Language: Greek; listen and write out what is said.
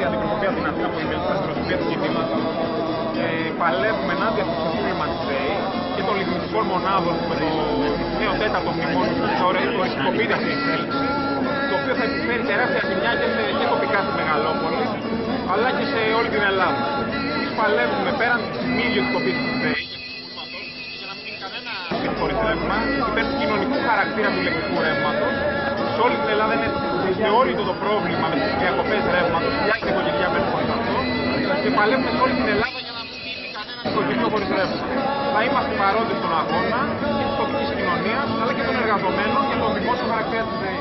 η αντιπροσωπεία στην Αθήνα που είναι στην αντιπροσωπεία του κινήματος. Παλεύουμε ενάντια στους ξεφύλωματες ΔΕΗ και των λιγνητικών μονάδων με το νέο τέταρτο μνημόνιο που τώρα οριστικοποιείται αυτή η εξέλιξη, το οποίο θα επιφέρει τεράστια ζημιά και τοπικά στη Μεγαλόπολη, αλλά και σε όλη την Ελλάδα. Εμείς παλεύουμε πέραν της μη ιδιωτικοποίησης της ΔΕΗ για να μην είναι κανένα χωρίς ρεύμα, υπέρ του κοινωνικού χαρακτήρα του ηλεκτρικού ρεύματος. Σε όλη την Ελλάδα είναι θεώρητο το πρόβλημα με τις διακοπές ρεύματος, χιλιάδες νοικοκυριά μένουν χωρίς αυτό και παλεύουμε σε όλη την Ελλάδα για να μην μείνει κανένα νοικοκυριό χωρίς ρεύμα. Θα είμαστε παρόντες στον αγώνα και της τοπικής κοινωνίας αλλά και των εργαζομένων και των δημόσιων χαρακτήρα της ΔΕΗ.